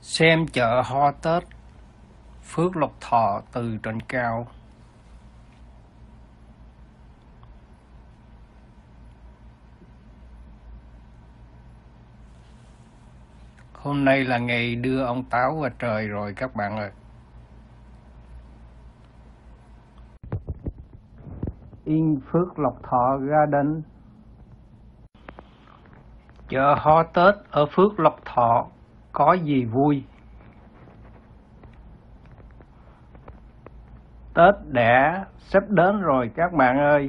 Xem chợ hoa Tết Phước Lộc Thọ từ trên cao. Hôm nay là ngày đưa ông Táo vào trời rồi các bạn ơi. In Phước Lộc Thọ Garden. Chợ hoa Tết ở Phước Lộc Thọ có gì vui? Tết đã sắp đến rồi các bạn ơi.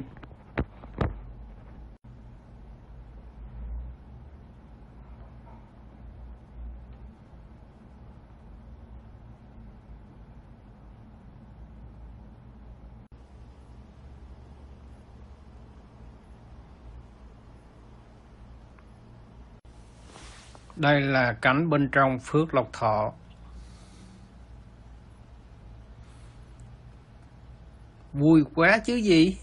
Đây là cảnh bên trong Phước Lộc Thọ. Vui quá chứ gì.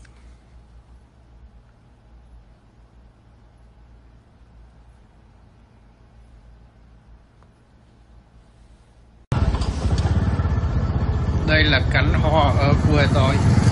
Đây là cảnh hoa ở quê tôi.